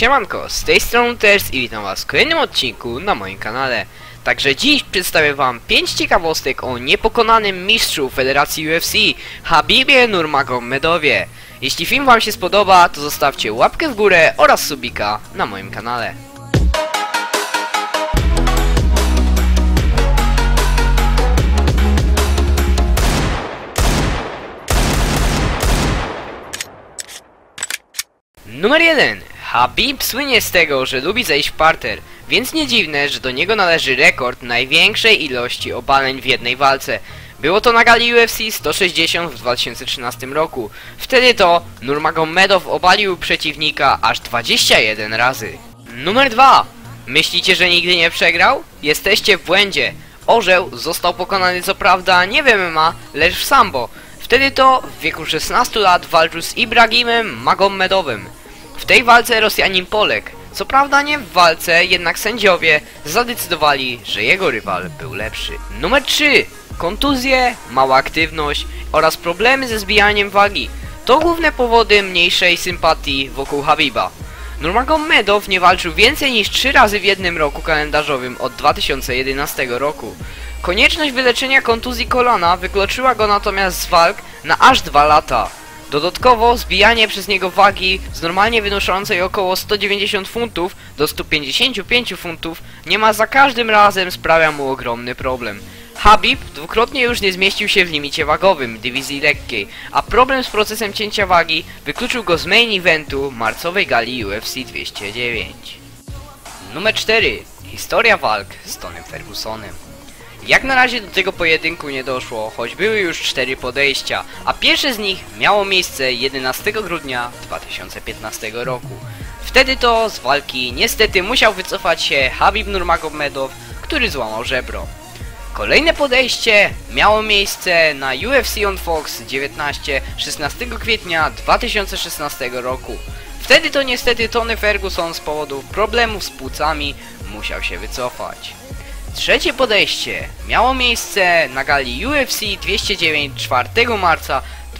Siemanko, z tej strony Ters i witam was w kolejnym odcinku na moim kanale. Także dziś przedstawię wam 5 ciekawostek o niepokonanym mistrzu Federacji UFC, Khabibie Nurmagomedovie. Jeśli film wam się spodoba, to zostawcie łapkę w górę oraz subika na moim kanale. Numer 1. Khabib słynie z tego, że lubi zejść w parter, więc nie dziwne, że do niego należy rekord największej ilości obaleń w jednej walce. Było to na gali UFC 160 w 2013 roku. Wtedy to Nurmagomedov obalił przeciwnika aż 21 razy. Numer 2. Myślicie, że nigdy nie przegrał? Jesteście w błędzie. Orzeł został pokonany co prawda nie w MMA, lecz w sambo. Wtedy to w wieku 16 lat walczył z Ibrahimem Magomedovem. W tej walce Rosjanin poległ. Co prawda nie w walce, jednak sędziowie zadecydowali, że jego rywal był lepszy. Numer 3. Kontuzje, mała aktywność oraz problemy ze zbijaniem wagi to główne powody mniejszej sympatii wokół Khabiba. Nurmagomedov nie walczył więcej niż 3 razy w jednym roku kalendarzowym od 2011 roku. Konieczność wyleczenia kontuzji kolana wykluczyła go natomiast z walk na aż 2 lata. Dodatkowo zbijanie przez niego wagi z normalnie wynoszącej około 190 funtów do 155 funtów niemal za każdym razem sprawia mu ogromny problem. Khabib dwukrotnie już nie zmieścił się w limicie wagowym dywizji lekkiej, a problem z procesem cięcia wagi wykluczył go z main eventu marcowej gali UFC 209. Numer 4. Historia walk z Tonym Fergusonem. Jak na razie do tego pojedynku nie doszło, choć były już 4 podejścia, a pierwsze z nich miało miejsce 11 grudnia 2015 roku. Wtedy to z walki niestety musiał wycofać się Khabib Nurmagomedov, który złamał żebro. Kolejne podejście miało miejsce na UFC on Fox 16 kwietnia 2016 roku. Wtedy to niestety Tony Ferguson z powodu problemów z płucami musiał się wycofać. Trzecie podejście miało miejsce na gali UFC 209 4 marca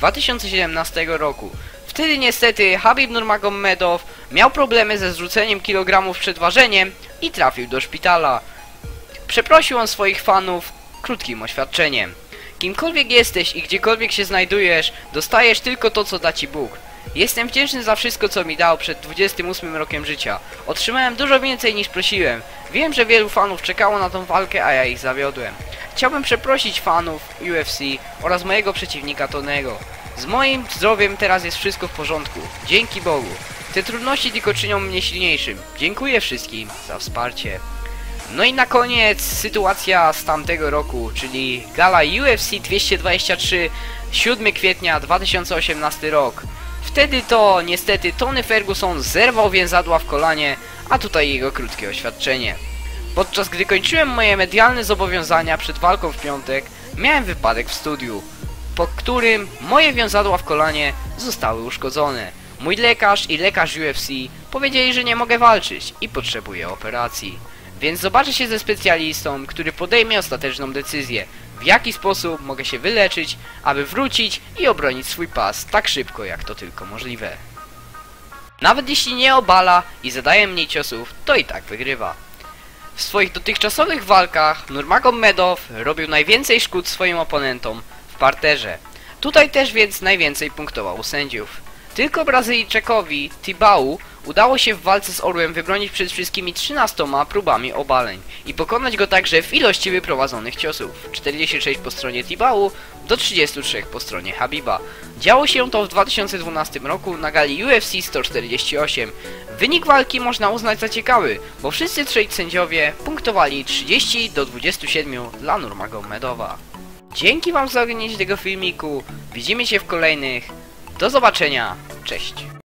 2017 roku. Wtedy niestety Khabib Nurmagomedov miał problemy ze zrzuceniem kilogramów przed ważeniem i trafił do szpitala. Przeprosił on swoich fanów krótkim oświadczeniem. Kimkolwiek jesteś i gdziekolwiek się znajdujesz, dostajesz tylko to, co da ci Bóg. Jestem wdzięczny za wszystko, co mi dał przed 28 rokiem życia. Otrzymałem dużo więcej niż prosiłem. Wiem, że wielu fanów czekało na tą walkę, a ja ich zawiodłem. Chciałbym przeprosić fanów UFC oraz mojego przeciwnika Tonego. Z moim zdrowiem teraz jest wszystko w porządku. Dzięki Bogu. Te trudności tylko czynią mnie silniejszym. Dziękuję wszystkim za wsparcie. No i na koniec sytuacja z tamtego roku, czyli gala UFC 223 7 kwietnia 2018 rok. Wtedy to niestety Tony Ferguson zerwał więzadła w kolanie, a tutaj jego krótkie oświadczenie. Podczas gdy kończyłem moje medialne zobowiązania przed walką w piątek, miałem wypadek w studiu, po którym moje więzadła w kolanie zostały uszkodzone. Mój lekarz i lekarz UFC powiedzieli, że nie mogę walczyć i potrzebuję operacji. Więc zobaczę się ze specjalistą, który podejmie ostateczną decyzję, w jaki sposób mogę się wyleczyć, aby wrócić i obronić swój pas tak szybko, jak to tylko możliwe. Nawet jeśli nie obala i zadaje mniej ciosów, to i tak wygrywa. W swoich dotychczasowych walkach Nurmagomedov robił najwięcej szkód swoim oponentom w parterze. Tutaj też więc najwięcej punktował u sędziów. Tylko Brazylijczykowi Tibau udało się w walce z Orłem wybronić przed wszystkimi 13 próbami obaleń i pokonać go także w ilości wyprowadzonych ciosów. 46 po stronie Tibau do 33 po stronie Khabiba. Działo się to w 2012 roku na gali UFC 148. Wynik walki można uznać za ciekawy, bo wszyscy trzej sędziowie punktowali 30 do 27 dla Nurmagomedova. Dzięki wam za oglądanie tego filmiku. Widzimy się w kolejnych. Do zobaczenia. Cześć.